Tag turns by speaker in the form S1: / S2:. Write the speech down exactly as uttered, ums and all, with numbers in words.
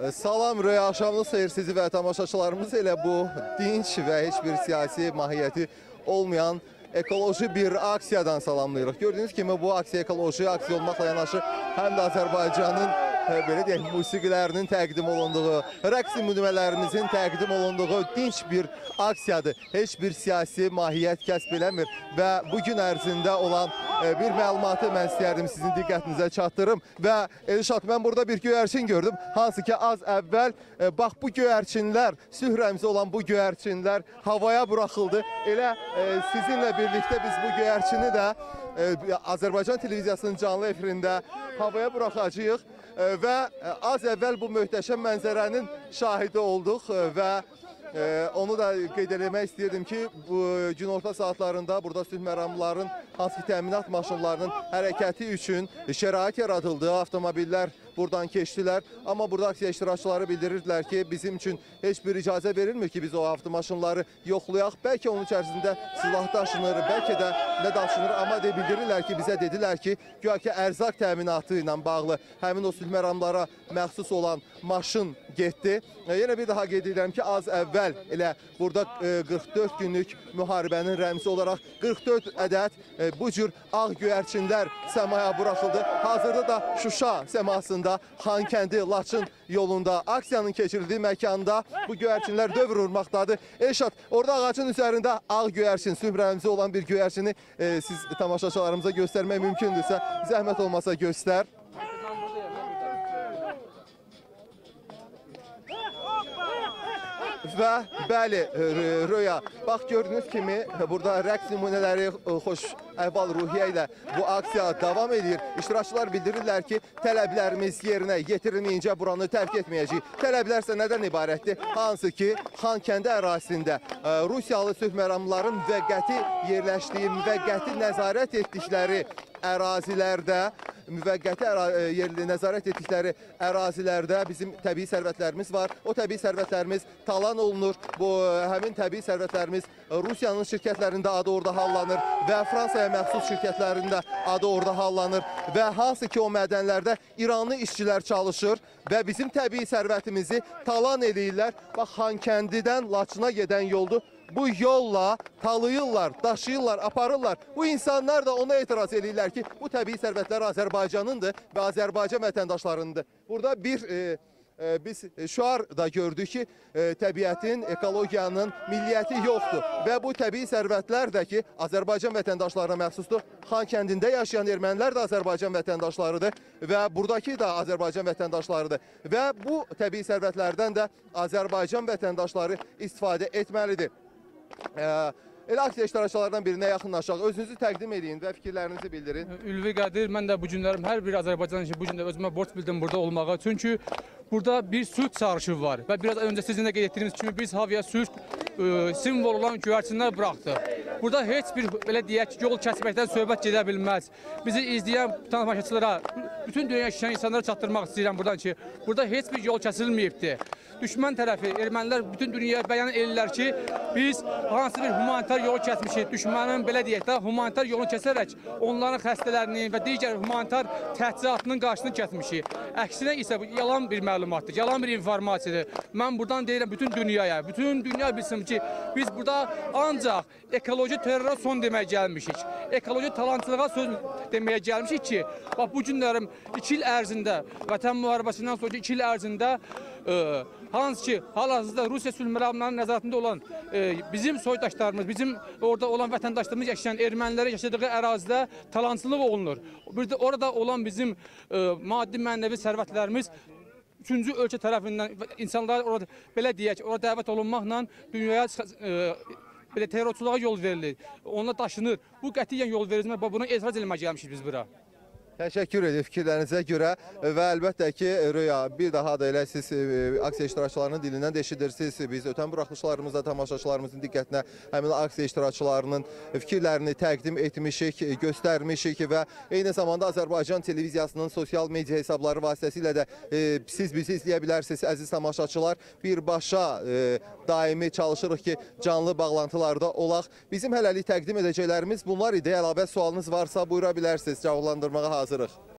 S1: Salam Röya, axşamınız xeyir sizi və tamaşaçılarımız elə bu dinç və heç bir siyasi mahiyyəti olmayan ekoloji bir aksiyadan salamlayırıq. Gördüyünüz kimi bu aksiya ekoloji aksiya olmaqla yanaşı həm də Azərbaycanın belə deyək, musiqilərinin təqdim olunduğu, rəqs nümunələrimizin təqdim olunduğu dinç bir aksiyadır. Heç bir siyasi mahiyyət kəsb eləmir və bu gün ərzində olan bir məlumatı mən istəyərdim sizin diqqətinizə çatdırım və Elşad, mən burada bir göyərçin gördüm. Hansı ki az əvvəl bax bu göyərçinlər, sülh rəmzi olan bu göyərçinlər havaya buraxıldı. Elə sizinlə birlikdə biz bu göyərçini də Azərbaycan televiziyasının canlı efirində havaya buraxacağıq və az əvvəl bu möhtəşəm mənzərənin şahidi olduq və onu da qeyd eləmək istəyirdim ki, bu günorta saatlarında burada sülh məramlıların hansı ki təminat maşınlarının hərəkəti üçün şərait yaradıldı, avtomobillər buradan keçdilər. Amma burada aksiya iştirakçıları bildirirdilər ki, bizim üçün heç bir icazə verilmir ki, biz o avtomaşınları yoxlayaq. Bəlkə onun içərisində silah daşınır, bəlkə də nə daşınır, amma de bildirirlər ki, bizə dedilər ki, güya ki ərzaq təminatı ilə bağlı həmin o sülh məramlara məxsus olan maşın getdi. Yenə bir daha qeyd edirəm ki, az əvvəl elə burada qırx dörd günlük müharibənin rəmzi olaraq qırx dörd ədəd bu cür ağ göyərçinlər səmaya buraxıldı. Hazırda da Şuşa səmasında Xankəndi, Laçın yolunda aksiyanın keçirildiyi məkanda bu göyərçinlər dövr vurmaqdadır. Elşad, orada ağacın üzərində ağ göyərçin, sülh rəmzi olan bir göyərçini e, siz tamaşaçılarımıza göstərmək mümkündürsə, zəhmət olmasa göstər. Və bəli, Röya, bax gördüyünüz kimi burada rəqs nümunələri xoş əhval ruhiyyə ilə bu aksiya davam edir. İştirakçılar bildirirlər ki, tələblərimiz yerinə yetirilməyincə buranı tərk etməyəcəyik. Tələblər isə nədən ibarətdir? Hansı ki, Xankəndi ərazisində Rusiyalı sülh məramlıların müvəqqəti yerləşdiyi, müvəqqəti nəzarət etdikləri ərazilərdə, müvəqqəti yerli nəzarət etdikləri ərazilərdə bizim təbii sərvətlərimiz var. O təbii sərvətlərimiz talan olunur. Bu həmin təbii sərvətlərimiz Rusiyanın şirkətlərində adı orada hallanır və Fransaya məxsus şirkətlərində adı orada hallanır və hansı ki o mədənlərdə İranlı işçilər çalışır və bizim təbii sərvətimizi talan edirlər. Bax, Xankəndidən Laçına gedən yoldur. Bu yolla talayırlar, daşıyırlar, aparırlar. Bu insanlar da ona etiraz edirlər ki, bu təbii sərvətlər Azərbaycanındır və Azərbaycan vətəndaşlarındır. Burada bir e, e, biz şüar da gördük ki, e, təbiətin, ekologiyanın milliyyəti yoxdur. Və bu təbii sərvətlər də ki, Azərbaycan vətəndaşlarına məxsusdur. Xankəndində yaşayan ermənilər də Azərbaycan vətəndaşlarıdır və buradakı da Azərbaycan vətəndaşlarıdır. Və bu təbii sərvətlərdən də Azərbaycan vətəndaşları istifadə etməlidir. Elə aksiya iştirakçılardan birinə yaxınlaşaq. Özünüzü təqdim edin və fikirlərinizi bildirin.
S2: Ülvi Qədir, mən də bu günlərim hər bir Azərbaycan için bu gündə özümə borc bildim burada olmağa. Çünki burada bir sülh çağrışı var və biraz öncə sizin də qeyd etdiyiniz kimi biz havaya sülh e, simvol olan göyərçinlər buraxdıq. Burada heç bir belə deyək yol kəsməkdən söhbət gedə bilməz. Bizi izləyən tamaşaçılara, bütün dünya yaşayan insanlara çatdırmaq istəyirəm buradan ki, burada heç bir yol kəsilməyibdir. Düşmən tərəfi, ermənilər bütün dünyaya bəyan edirlər ki, biz hansı bir humanitar yolu kəsmişik, düşmənin belə deyək də humanitar yolunu kəsərək onların xəstələrinin və digər humanitar təchizatının qarşısını kəsmişik. Əksinə isə bu yalan bir məlumatdır, yalan bir informasiyadır. Mən buradan deyirəm bütün dünyaya, bütün dünya bilsin ki, biz burada ancaq ekoloji terrora son deməyə gəlmişik. Ekoloji talancılığa söz deməyə gəlmişik ki, bax bu günlərim iki il ərzində, vətən müharibəsindən sonra iki il ərzində e, hansı ki, hal-hazırda Rusiya sülh məramlarının nəzarətində olan e, bizim soydaşlarımız, bizim orada olan vətəndaşlarımız yaşayan ermənilərə yaşadığı ərazidə talancılıq olunur. Bir də orada olan bizim e, maddi mənəvi sərvətlərimiz üçüncü ölkə tərəfindən insanlar orada belə deyək, orada dəvət olunmaqla dünyaya e, belə terrorçuluğa yol verilir. Ona daşınır. Bu qətiyyən yol verilmez. Buna etiraz eləmək gəlmişik biz bura.
S1: Təşəkkür edir fikirlərinizə görə və əlbəttə ki, Röya, bir daha da elə siz e, aksiya iştirakçılarının dilindən eşidirsiniz. Biz ötən buraxılışlarımızda tamaşaçılarımızın diqqətinə həmin aksiya iştirakçılarının fikirlərini təqdim etmişik, göstərmişik və eyni zamanda Azərbaycan televiziyasının sosial media hesabları vasitəsilə də e, siz bizi izləyə bilərsiniz, əziz tamaşaçılar. Birbaşa e, daimi çalışırıq ki, canlı bağlantılarda olaq. Bizim hələlik təqdim edəcəklərimiz bunlar idi. Əlavə sualınız varsa buyura bilərsiniz, cavablandırmağa hazırıq.